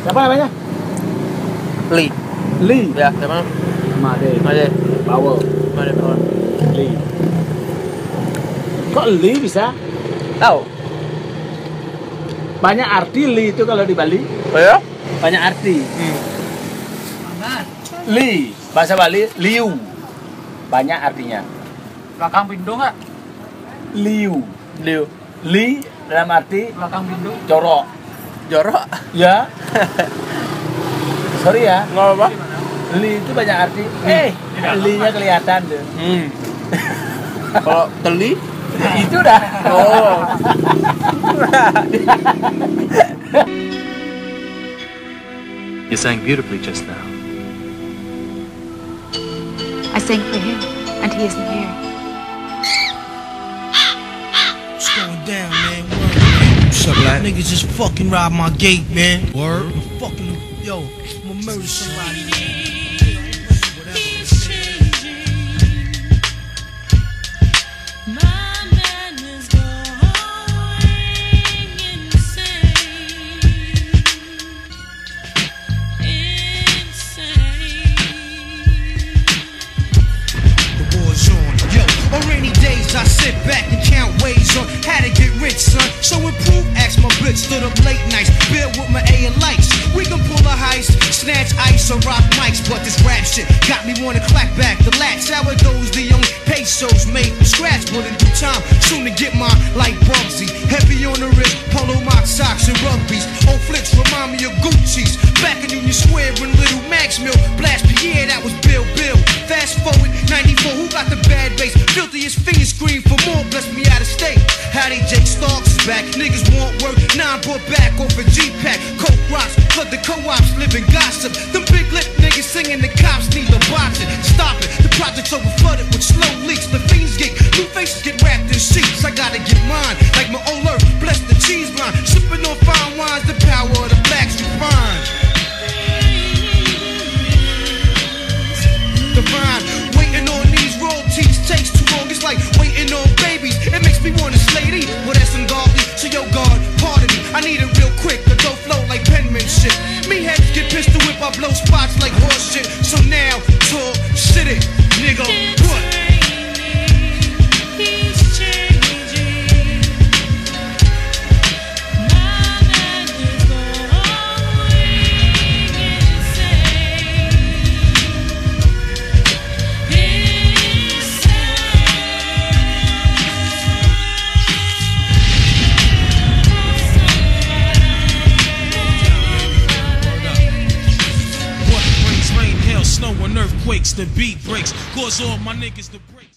Siapa namanya? Lee. Lee. Ya, siapa? Made. Power. Lee. Kok Lee bisa? Tahu. Banyak arti Lee itu kalau di Bali. Oh ya? Banyak arti. Lee, bahasa Bali, liu. Banyak artinya. Belakang pintu nggak? Liu. Liu. Li dalam arti Belakang pintu. jorok. Jorok. Ya. Sorry ya. Nggak apa? Li itu banyak arti. Li-nya kelihatan tuh. Kalau teli? Itu dah. Oh. You sang beautifully just now. I sang for him, and he isn't here. What's going down, man? Word. What's up, lad? Niggas just fucking robbed my gate, man. Word. Fucking, yo, I'm gonna murder somebody, man. I sit back and count ways on how to get rich, son. So improve, ask my bitch, stood up late nights, build with my A and lights. We can pull a heist, snatch ice or rock mics, but this rap shit got me wanna clap back the lats. Sourdough's the only pesos made from scratch, but in due time, soon to get mine like Bugsy. Heavy on the wrist, polo mock socks and rugbies. Old flicks remind me of Gucci's. Back in Union Square when Little Max Mill blast Pierre, that was Bill. Fast forward, 94, who got the bad bass? Filthiest fingers scream for more, bless me out of state. Howdy, Jake Starks is back, niggas want work, now I'm brought back off a G-Pack. Coke rocks, flood the co-ops, living gossip. Them big lip niggas singing, the cops need the boxing. Stop it, the project's over flooded with slow leaks. The fiends get, new faces get wrapped in sheets. I gotta get mine, like my old earth, bless the cheese line. Sipping on fine wines, the power of the blacks you find. Divine, waiting on these royalties takes too long. It's like waiting on babies. It makes me wanna slay thee. Well, that's ungodly. So yo, God, pardon me. I need it real quick. The dough flow like penmanship. Me heads get pistol whip. I blow spots like horse shit. So now, talk, shit it, nigga. What? Snow and earthquakes, the beat breaks, cause all my niggas to break.